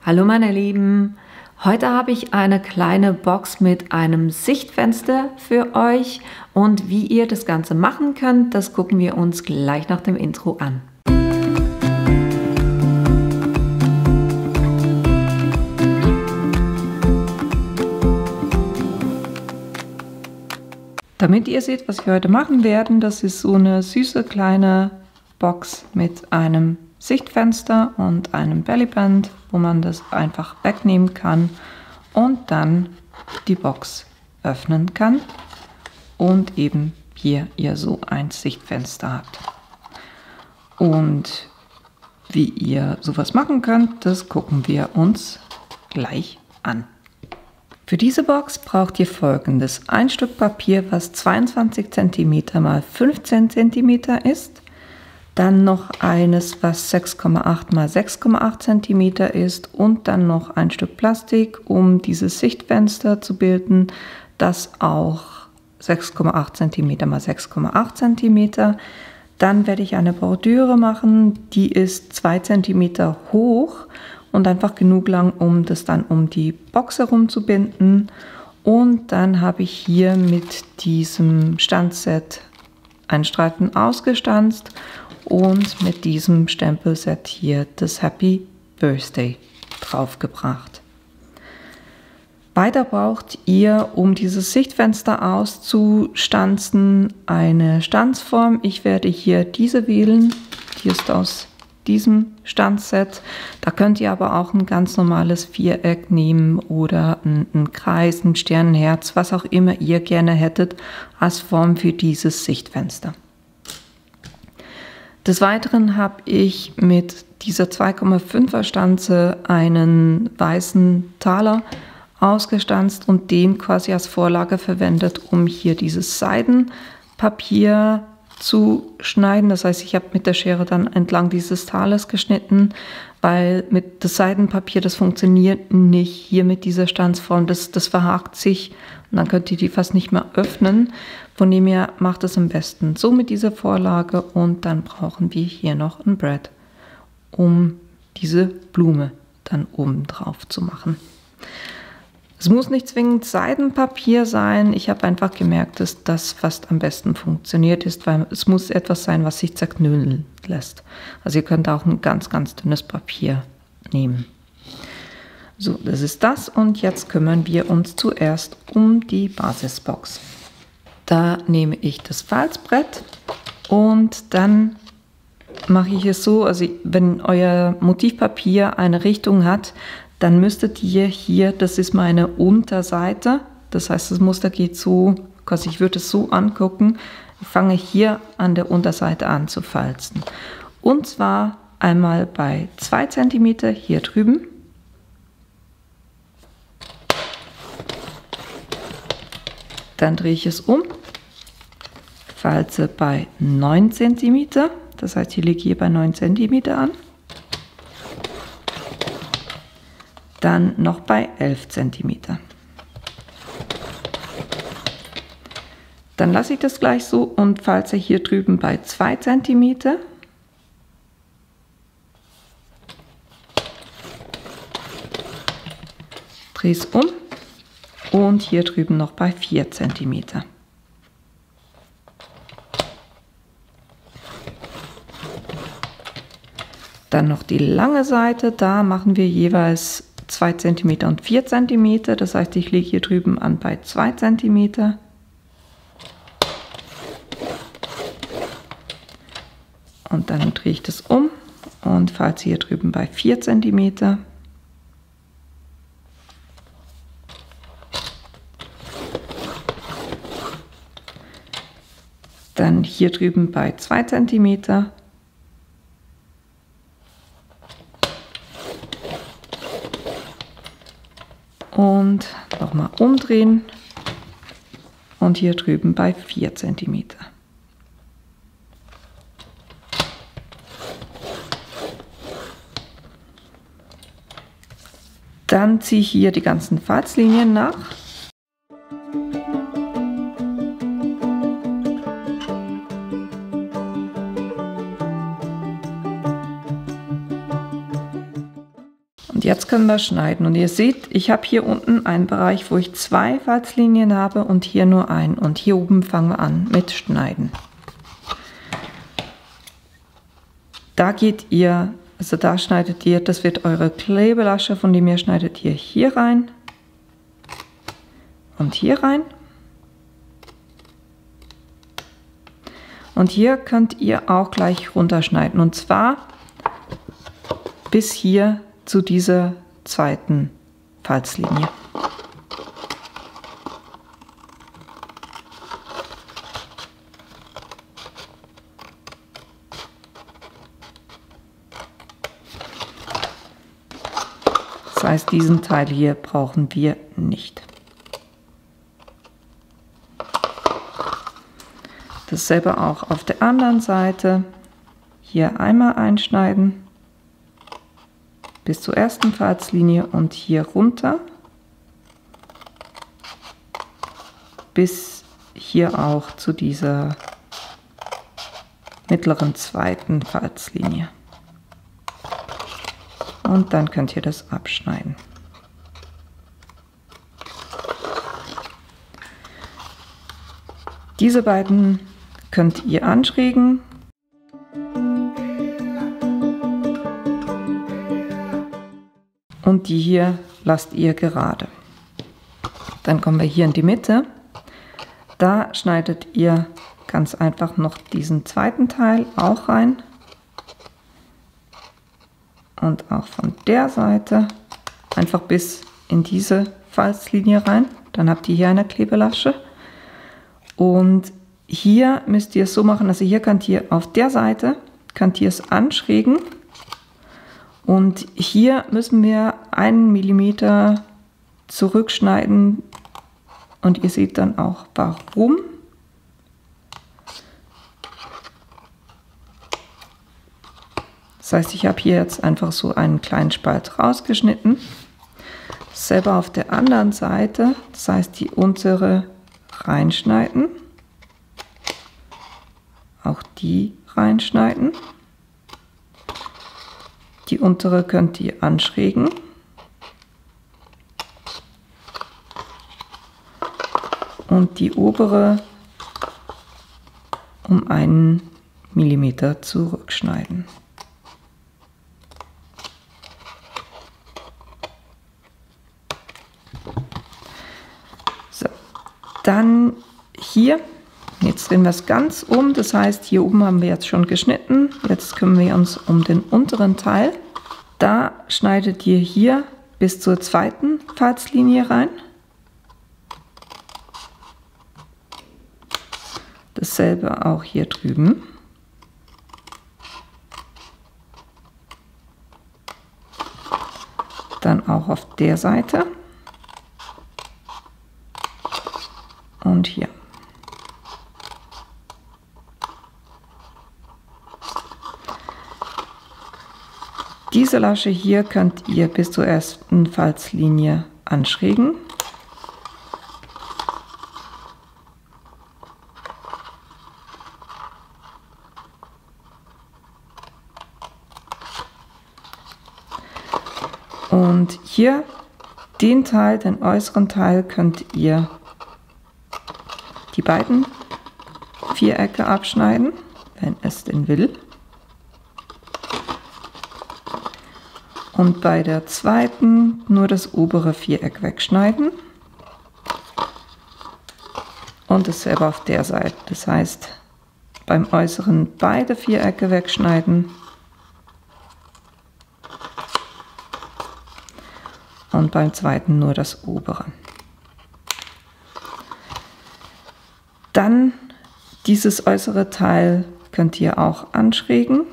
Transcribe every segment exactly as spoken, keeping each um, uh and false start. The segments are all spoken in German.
Hallo meine Lieben, heute habe ich eine kleine Box mit einem Sichtfenster für euch und wie ihr das Ganze machen könnt, das gucken wir uns gleich nach dem Intro an. Damit ihr seht, was wir heute machen werden, das ist so eine süße kleine Box mit einem Sichtfenster und einem Bellyband, wo man das einfach wegnehmen kann und dann die Box öffnen kann und eben hier ihr so ein Sichtfenster habt. Und wie ihr sowas machen könnt, das gucken wir uns gleich an. Für diese Box braucht ihr folgendes: ein Stück Papier, was zweiundzwanzig Zentimeter mal fünfzehn Zentimeter ist. Dann noch eines, was sechs Komma acht mal sechs Komma acht Zentimeter ist und dann noch ein Stück Plastik, um dieses Sichtfenster zu bilden, das auch sechs Komma acht Zentimeter mal sechs Komma acht Zentimeter. Dann werde ich eine Bordüre machen, die ist zwei Zentimeter hoch und einfach genug lang, um das dann um die Box herum zu binden. Und dann habe ich hier mit diesem Stanzset einen Streifen ausgestanzt und mit diesem Stempelset hier das Happy Birthday draufgebracht. Weiter braucht ihr, um dieses Sichtfenster auszustanzen, eine Stanzform. Ich werde hier diese wählen, die ist aus diesem Stanzset. Da könnt ihr aber auch ein ganz normales Viereck nehmen oder einen Kreis, ein Sternenherz, was auch immer ihr gerne hättet als Form für dieses Sichtfenster. Des Weiteren habe ich mit dieser zwei Komma fünfer Stanze einen weißen Taler ausgestanzt und den quasi als Vorlage verwendet, um hier dieses Seidenpapier zu schneiden. Das heißt, ich habe mit der Schere dann entlang dieses Talers geschnitten, weil mit das Seidenpapier, das funktioniert nicht hier mit dieser Stanzform, das, das verhakt sich und dann könnt ihr die fast nicht mehr öffnen. Von dem her macht es am besten so mit dieser Vorlage und dann brauchen wir hier noch ein Brett, um diese Blume dann oben drauf zu machen. Es muss nicht zwingend Seidenpapier sein. Ich habe einfach gemerkt, dass das fast am besten funktioniert ist, weil es muss etwas sein, was sich zerknüllen lässt. Also ihr könnt auch ein ganz, ganz dünnes Papier nehmen. So, das ist das und jetzt kümmern wir uns zuerst um die Basisbox. Da nehme ich das Falzbrett und dann mache ich es so, also wenn euer Motivpapier eine Richtung hat, dann müsstet ihr hier, das ist meine Unterseite, das heißt, das Muster geht so, also ich würde es so angucken, ich fange hier an der Unterseite an zu falzen. Und zwar einmal bei zwei Zentimeter hier drüben. Dann drehe ich es um, falze bei neun Zentimeter, das heißt, ich lege hier bei neun Zentimeter an. Dann noch bei elf Zentimeter. Dann lasse ich das gleich so und falze hier drüben bei zwei Zentimeter. Drehe es um und hier drüben noch bei vier Zentimeter. Dann noch die lange Seite, da machen wir jeweils zwei Zentimeter und vier Zentimeter, das heißt, ich lege hier drüben an bei zwei Zentimeter. Und dann drehe ich das um und falze hier drüben bei vier Zentimeter. Dann hier drüben bei zwei Zentimeter. Und nochmal umdrehen und hier drüben bei vier Zentimeter. Dann ziehe ich hier die ganzen Falzlinien nach. Jetzt können wir schneiden und ihr seht, ich habe hier unten einen Bereich, wo ich zwei Falzlinien habe und hier nur einen. Und hier oben fangen wir an mit Schneiden. Da geht ihr, also da schneidet ihr, das wird eure Klebelasche, von dem ihr schneidet ihr hier rein und hier rein. Und hier könnt ihr auch gleich runterschneiden und zwar bis hier zu dieser zweiten Falzlinie. Das heißt, diesen Teil hier brauchen wir nicht. Dasselbe auch auf der anderen Seite. Hier einmal einschneiden bis zur ersten Falzlinie und hier runter bis hier auch zu dieser mittleren zweiten Falzlinie. Und dann könnt ihr das abschneiden. Diese beiden könnt ihr anschrägen. Und die hier lasst ihr gerade. Dann kommen wir hier in die Mitte. Da schneidet ihr ganz einfach noch diesen zweiten Teil auch rein. Und auch von der Seite einfach bis in diese Falzlinie rein. Dann habt ihr hier eine Klebelasche. Und hier müsst ihr es so machen, also hier könnt ihr auf der Seite, könnt ihr es anschrägen. Und hier müssen wir einen Millimeter zurückschneiden und ihr seht dann auch warum. Das heißt, ich habe hier jetzt einfach so einen kleinen Spalt rausgeschnitten. Selber auf der anderen Seite, das heißt die untere reinschneiden. Auch die reinschneiden. Die untere könnt ihr anschrägen. Und die obere um einen Millimeter zurückschneiden. So, dann hier, jetzt drehen wir es ganz um, das heißt, hier oben haben wir jetzt schon geschnitten. Jetzt kümmern wir uns um den unteren Teil. Da schneidet ihr hier bis zur zweiten Falzlinie rein. Dasselbe auch hier drüben. Dann auch auf der Seite. Und hier. Diese Lasche hier könnt ihr bis zur ersten Falzlinie anschrägen. Und hier den Teil, den äußeren Teil, könnt ihr die beiden Vierecke abschneiden, wenn es denn will. Und bei der zweiten nur das obere Viereck wegschneiden. Und dasselbe auf der Seite. Das heißt, beim äußeren beide Vierecke wegschneiden. Und beim zweiten nur das obere. Dann dieses äußere Teil könnt ihr auch anschrägen.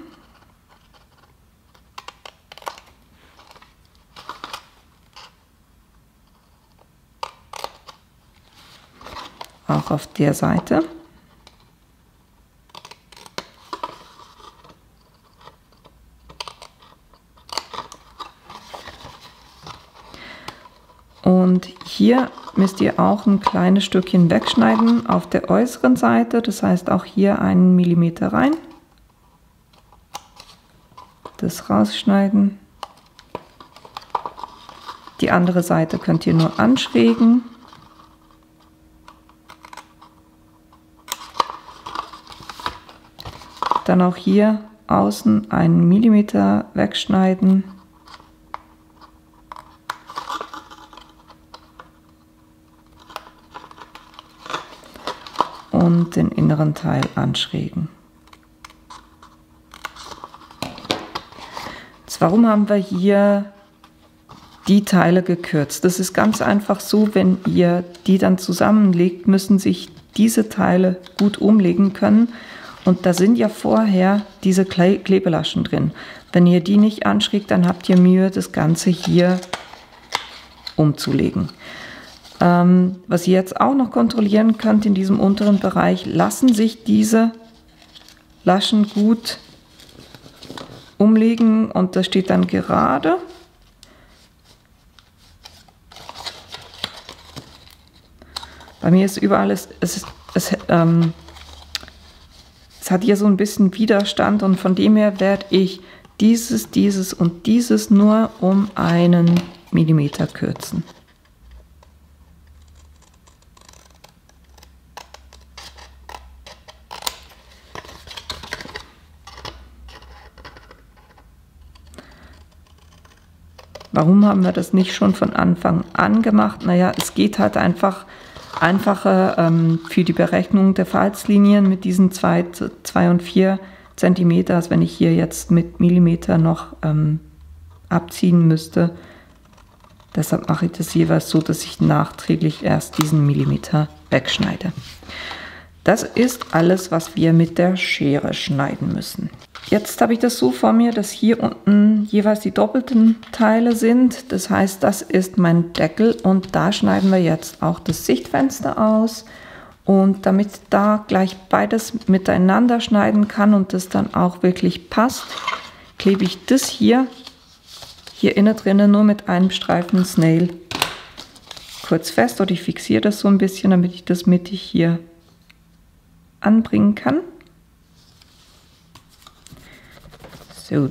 Auch auf der Seite. Und hier müsst ihr auch ein kleines Stückchen wegschneiden auf der äußeren Seite. Das heißt auch hier einen Millimeter rein. Das rausschneiden. Die andere Seite könnt ihr nur anschrägen. Dann auch hier außen einen Millimeter wegschneiden. Und den inneren Teil anschrägen. Jetzt, warum haben wir hier die Teile gekürzt? Das ist ganz einfach so, wenn ihr die dann zusammenlegt, müssen sich diese Teile gut umlegen können. Und da sind ja vorher diese Kle Klebelaschen drin. Wenn ihr die nicht anschrägt, dann habt ihr Mühe, das Ganze hier umzulegen. Ähm, was ihr jetzt auch noch kontrollieren könnt in diesem unteren Bereich, lassen sich diese Laschen gut umlegen und das steht dann gerade. Bei mir ist überall, es, es, es, ähm, es hat hier so ein bisschen Widerstand und von dem her werde ich dieses, dieses und dieses nur um einen Millimeter kürzen. Warum haben wir das nicht schon von Anfang an gemacht? Naja, es geht halt einfach einfacher ähm, für die Berechnung der Falzlinien mit diesen zwei und vier Zentimeter, als wenn ich hier jetzt mit Millimeter noch ähm, abziehen müsste. Deshalb mache ich das jeweils so, dass ich nachträglich erst diesen Millimeter wegschneide. Das ist alles, was wir mit der Schere schneiden müssen. Jetzt habe ich das so vor mir, dass hier unten jeweils die doppelten Teile sind. Das heißt, das ist mein Deckel und da schneiden wir jetzt auch das Sichtfenster aus. Und damit da gleich beides miteinander schneiden kann und das dann auch wirklich passt, klebe ich das hier, hier innen drinnen nur mit einem Streifen Snail kurz fest oder ich fixiere das so ein bisschen, damit ich das mittig hier anbringen kann. So,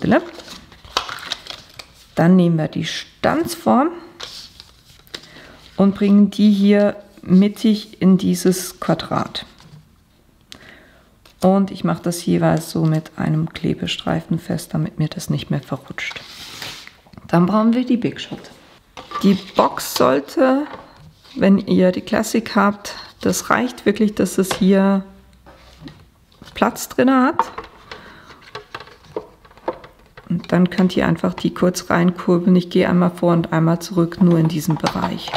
dann nehmen wir die Stanzform und bringen die hier mittig in dieses Quadrat. Und ich mache das jeweils so mit einem Klebestreifen fest, damit mir das nicht mehr verrutscht. Dann brauchen wir die Big Shot. Die Box sollte, wenn ihr die Classic habt, das reicht wirklich, dass es hier Platz drin hat. Und dann könnt ihr einfach die kurz reinkurbeln. Ich gehe einmal vor und einmal zurück, nur in diesem Bereich.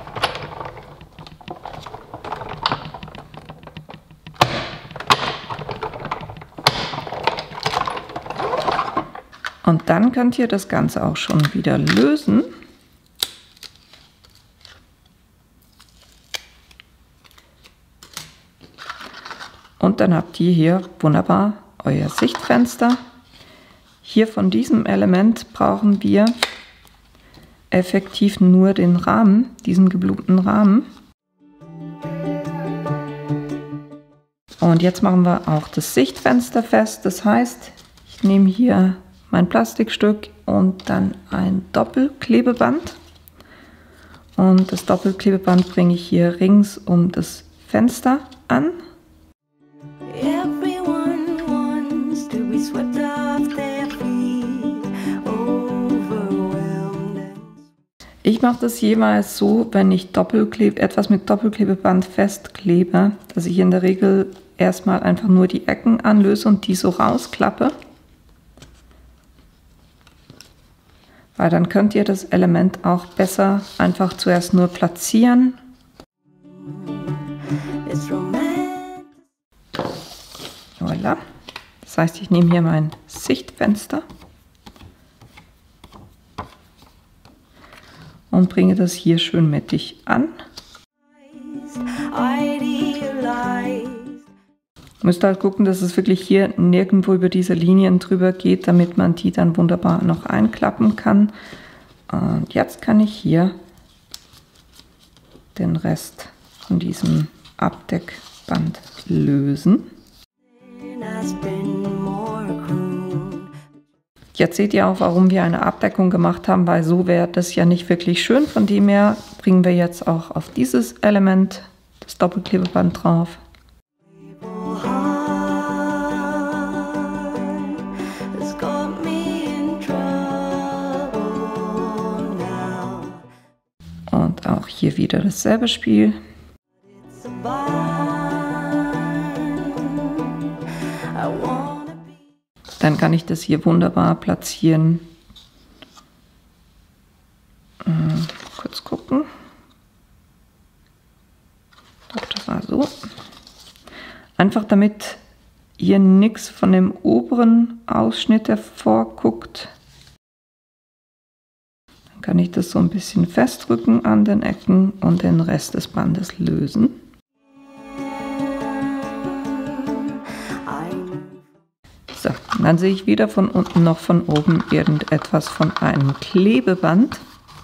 Und dann könnt ihr das Ganze auch schon wieder lösen. Und dann habt ihr hier wunderbar euer Sichtfenster. Hier von diesem Element brauchen wir effektiv nur den Rahmen, diesen geblumten Rahmen. Und jetzt machen wir auch das Sichtfenster fest. Das heißt, ich nehme hier mein Plastikstück und dann ein Doppelklebeband. Und das Doppelklebeband bringe ich hier rings um das Fenster an. Ich mache das jeweils so, wenn ich Doppelkleb etwas mit Doppelklebeband festklebe, dass ich in der Regel erstmal einfach nur die Ecken anlöse und die so rausklappe. Weil dann könnt ihr das Element auch besser einfach zuerst nur platzieren. Voilà. Das heißt, ich nehme hier mein Sichtfenster und bringe das hier schön mittig an. Müsst halt gucken, dass es wirklich hier nirgendwo über diese Linien drüber geht, damit man die dann wunderbar noch einklappen kann. Und jetzt kann ich hier den Rest von diesem Abdeckband lösen. Jetzt seht ihr auch, warum wir eine Abdeckung gemacht haben, weil so wäre das ja nicht wirklich schön. Von dem her bringen wir jetzt auch auf dieses Element das Doppelklebeband drauf. Und auch hier wieder dasselbe Spiel. Dann kann ich das hier wunderbar platzieren. Hm, kurz gucken. Doch, das war so. Einfach damit hier nichts von dem oberen Ausschnitt hervorguckt. Dann kann ich das so ein bisschen festdrücken an den Ecken und den Rest des Bandes lösen. So, dann sehe ich weder von unten noch von oben irgendetwas von einem Klebeband.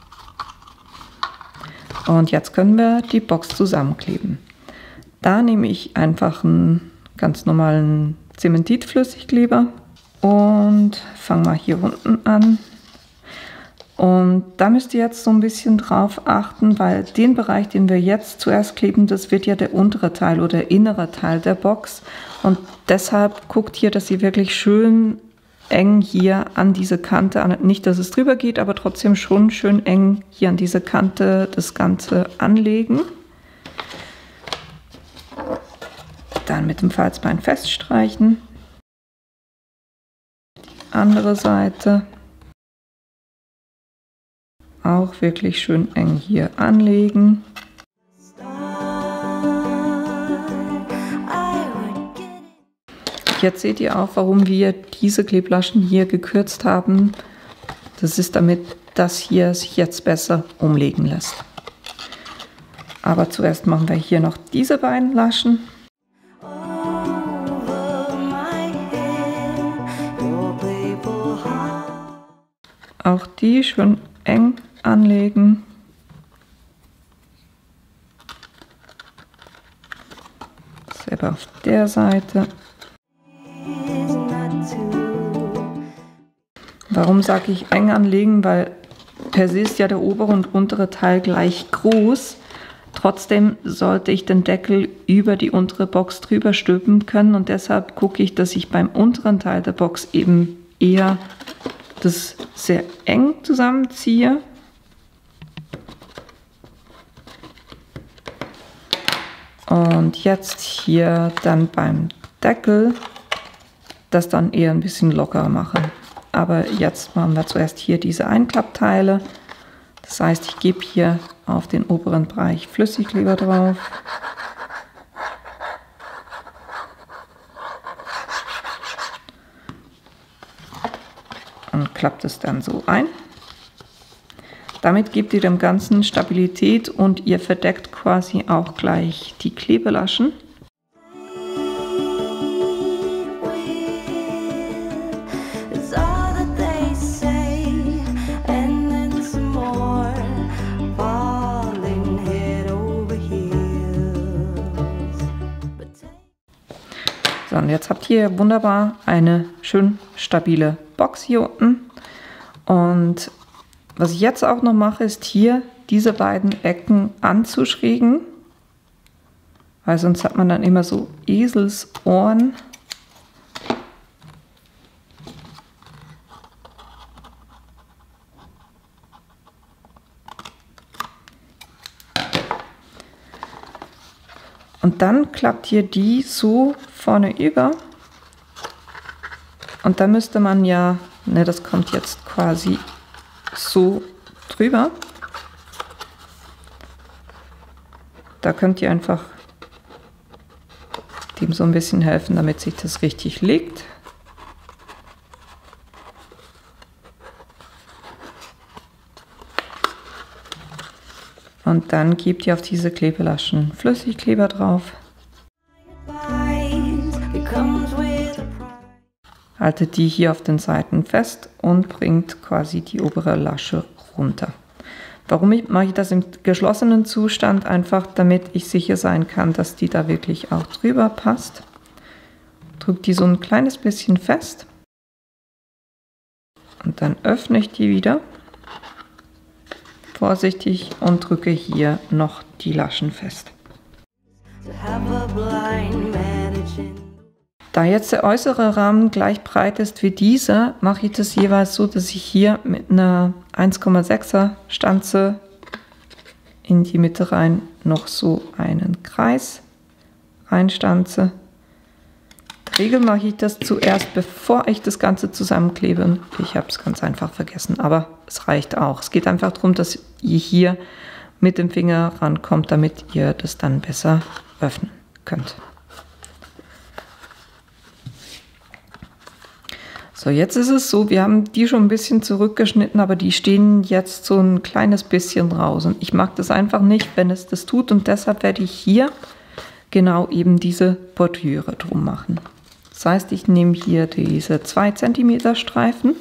Und jetzt können wir die Box zusammenkleben. Da nehme ich einfach einen ganz normalen Zementitflüssigkleber und fange mal hier unten an. Und da müsst ihr jetzt so ein bisschen drauf achten, weil den Bereich, den wir jetzt zuerst kleben, das wird ja der untere Teil oder der innere Teil der Box. Und deshalb guckt hier, dass ihr wirklich schön eng hier an diese Kante, nicht, dass es drüber geht, aber trotzdem schon schön eng hier an diese Kante das Ganze anlegen. Dann mit dem Falzbein feststreichen. Die andere Seite. Auch wirklich schön eng hier anlegen. Jetzt seht ihr auch, warum wir diese Kleblaschen hier gekürzt haben. Das ist damit das hier sich jetzt besser umlegen lässt. Aber zuerst machen wir hier noch diese beiden Laschen. Auch die schön eng anlegen. Selber auf der Seite. Warum sage ich eng anlegen? Weil per se ist ja der obere und untere Teil gleich groß. Trotzdem sollte ich den Deckel über die untere Box drüber stülpen können und deshalb gucke ich, dass ich beim unteren Teil der Box eben eher das sehr eng zusammenziehe. Und jetzt hier dann beim Deckel das dann eher ein bisschen lockerer machen. Aber jetzt machen wir zuerst hier diese Einklappteile. Das heißt, ich gebe hier auf den oberen Bereich Flüssigkleber drauf. Und klappt es dann so ein. Damit gebt ihr dem Ganzen Stabilität und ihr verdeckt quasi auch gleich die Klebelaschen. So, und jetzt habt ihr wunderbar eine schön stabile Box hier unten. Und was ich jetzt auch noch mache, ist hier diese beiden Ecken anzuschrägen, weil sonst hat man dann immer so Eselsohren. Und dann klappt ihr die so vorne über. Und dann müsste man ja, ne, das kommt jetzt quasi so drüber. Da könnt ihr einfach dem so ein bisschen helfen, damit sich das richtig legt. Und dann gebt ihr auf diese Klebelaschen Flüssigkleber drauf. Haltet die hier auf den Seiten fest und bringt quasi die obere Lasche runter. Warum mache ich das im geschlossenen Zustand? Einfach damit ich sicher sein kann, dass die da wirklich auch drüber passt. Drückt die so ein kleines bisschen fest. Und dann öffne ich die wieder. Vorsichtig und drücke hier noch die Laschen fest. Da jetzt der äußere Rahmen gleich breit ist wie dieser, mache ich das jeweils so, dass ich hier mit einer eins Komma sechser Stanze in die Mitte rein noch so einen Kreis reinstanze. In der Regel mache ich das zuerst, bevor ich das Ganze zusammenklebe. Ich habe es ganz einfach vergessen, aber es reicht auch. Es geht einfach darum, dass ihr hier mit dem Finger rankommt, damit ihr das dann besser öffnen könnt. So, jetzt ist es so, wir haben die schon ein bisschen zurückgeschnitten, aber die stehen jetzt so ein kleines bisschen raus. Und ich mag das einfach nicht, wenn es das tut. Und deshalb werde ich hier genau eben diese Bordüre drum machen. Das heißt, ich nehme hier diese zwei Zentimeter Streifen,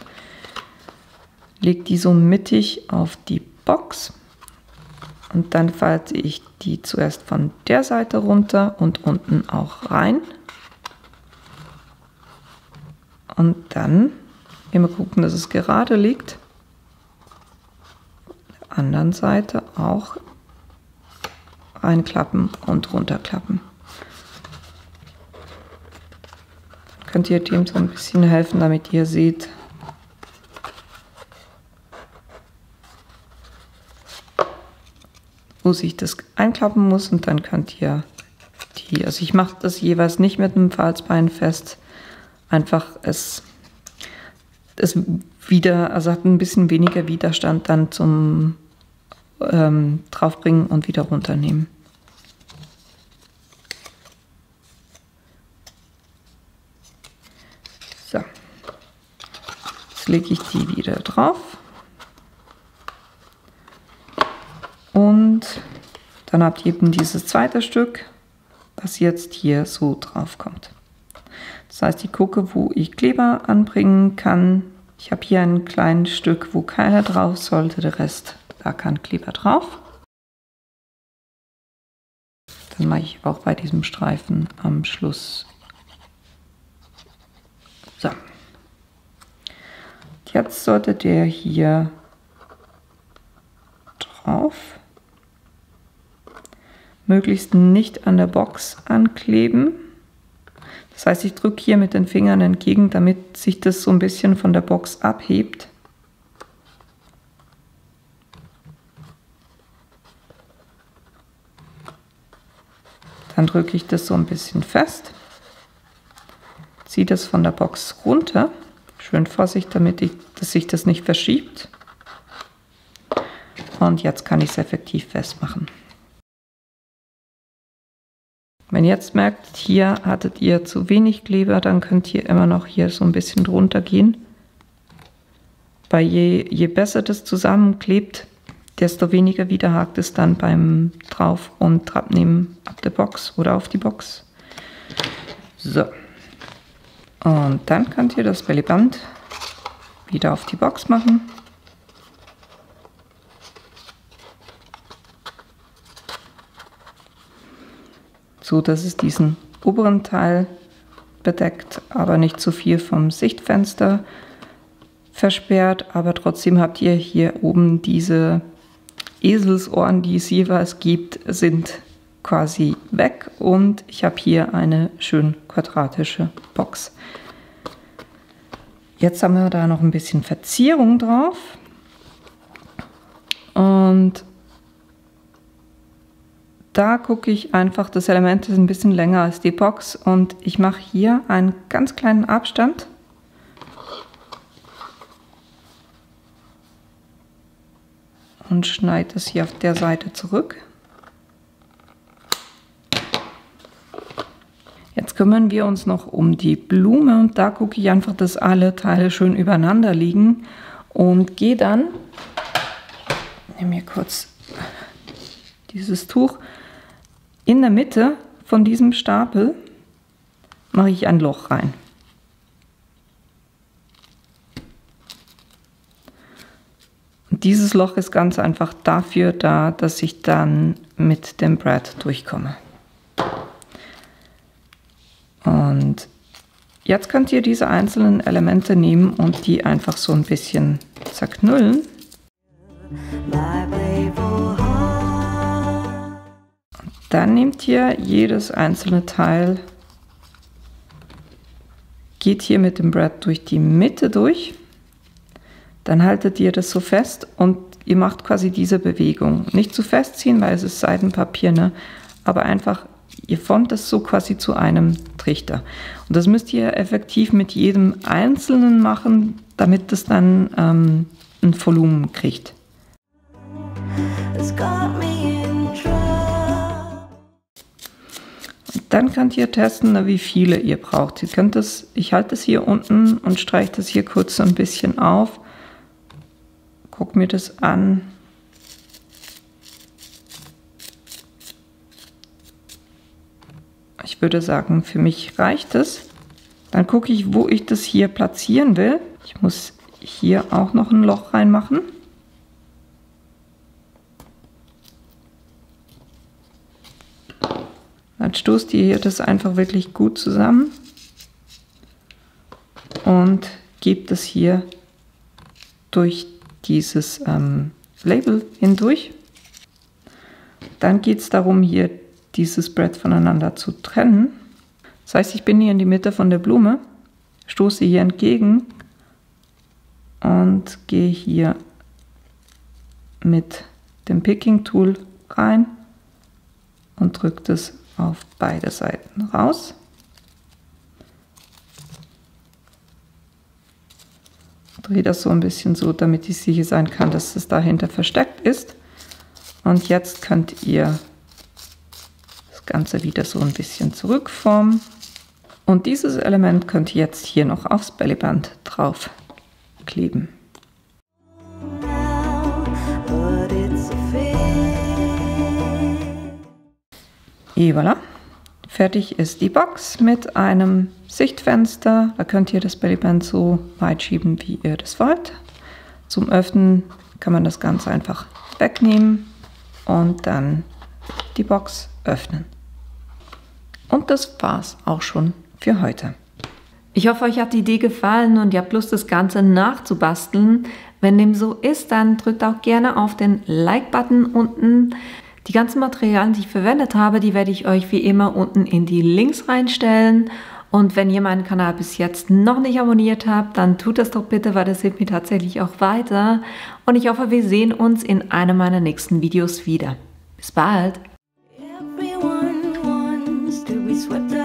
lege die so mittig auf die Box und dann falte ich die zuerst von der Seite runter und unten auch rein. Und dann immer gucken, dass es gerade liegt. Auf der anderen Seite auch reinklappen und runterklappen. Dann könnt ihr dem so ein bisschen helfen, damit ihr seht, wo sich das einklappen muss. Und dann könnt ihr die, also ich mache das jeweils nicht mit dem Falzbein fest. Einfach es, es wieder, also hat ein bisschen weniger Widerstand dann zum ähm, draufbringen und wieder runternehmen. So, jetzt lege ich die wieder drauf und dann habt ihr eben dieses zweite Stück, was jetzt hier so drauf kommt. Das heißt, ich gucke, wo ich Kleber anbringen kann. Ich habe hier ein kleines Stück, wo keiner drauf sollte, der Rest, da kann Kleber drauf. Dann mache ich auch bei diesem Streifen am Schluss. So. Jetzt sollte der hier drauf. Möglichst nicht an der Box ankleben. Das heißt, ich drücke hier mit den Fingern entgegen, damit sich das so ein bisschen von der Box abhebt. Dann drücke ich das so ein bisschen fest, ziehe das von der Box runter, schön vorsichtig, damit ich, dass sich das nicht verschiebt. Und jetzt kann ich es effektiv festmachen. Wenn ihr jetzt merkt, hier hattet ihr zu wenig Kleber, dann könnt ihr immer noch hier so ein bisschen drunter gehen. Weil je, je besser das zusammenklebt, desto weniger widerhakt es dann beim Drauf- und Abnehmen ab der Box oder auf die Box. So. Und dann könnt ihr das Bellyband wieder auf die Box machen. So dass es diesen oberen Teil bedeckt, aber nicht zu viel vom Sichtfenster versperrt. Aber trotzdem habt ihr hier oben diese Eselsohren, die es jeweils gibt, sind quasi weg. Und ich habe hier eine schön quadratische Box. Jetzt haben wir da noch ein bisschen Verzierung drauf. Und da gucke ich einfach, das Element ist ein bisschen länger als die Box und ich mache hier einen ganz kleinen Abstand. Und schneide es hier auf der Seite zurück. Jetzt kümmern wir uns noch um die Blume und da gucke ich einfach, dass alle Teile schön übereinander liegen und gehe dann, ich nehme hier kurz dieses Tuch, in der Mitte von diesem Stapel mache ich ein Loch rein. Und dieses Loch ist ganz einfach dafür da, dass ich dann mit dem Brad durchkomme. Und Jetzt könnt ihr diese einzelnen Elemente nehmen und die einfach so ein bisschen zerknüllen. Dann nehmt ihr jedes einzelne Teil, geht hier mit dem Brett durch die Mitte durch, dann haltet ihr das so fest und ihr macht quasi diese Bewegung. Nicht zu festziehen, weil es ist Seidenpapier, ne? Aber einfach, ihr formt es so quasi zu einem Trichter. Und das müsst ihr effektiv mit jedem Einzelnen machen, damit es dann ähm, ein Volumen kriegt. Dann könnt ihr testen, wie viele ihr braucht. Ihr könnt das, ich halte es hier unten und streiche das hier kurz so ein bisschen auf. Guck mir das an. Ich würde sagen, für mich reicht es. Dann gucke ich, wo ich das hier platzieren will. Ich muss hier auch noch ein Loch reinmachen. Dann stoßt ihr hier das einfach wirklich gut zusammen und gebt es hier durch dieses ähm, Label hindurch. Dann geht es darum, hier dieses Brett voneinander zu trennen. Das heißt, ich bin hier in die Mitte von der Blume, stoße hier entgegen und gehe hier mit dem Picking Tool rein und drücke das auf beide Seiten raus. Drehe das so ein bisschen so, damit ich sicher sein kann, dass es dahinter versteckt ist. Und jetzt könnt ihr das Ganze wieder so ein bisschen zurückformen. Und dieses Element könnt ihr jetzt hier noch aufs Bellyband drauf kleben. Et voilà, fertig ist die Box mit einem Sichtfenster. Da könnt ihr das Bellyband so weit schieben, wie ihr das wollt. Zum Öffnen kann man das ganz einfach wegnehmen und dann die Box öffnen. Und das war's auch schon für heute. Ich hoffe, euch hat die Idee gefallen und ihr habt Lust, das Ganze nachzubasteln. Wenn dem so ist, dann drückt auch gerne auf den Like-Button unten. Die ganzen Materialien, die ich verwendet habe, die werde ich euch wie immer unten in die Links reinstellen. Und wenn ihr meinen Kanal bis jetzt noch nicht abonniert habt, dann tut das doch bitte, weil das hilft mir tatsächlich auch weiter. Und ich hoffe, wir sehen uns in einem meiner nächsten Videos wieder. Bis bald! Everyone wants to be swept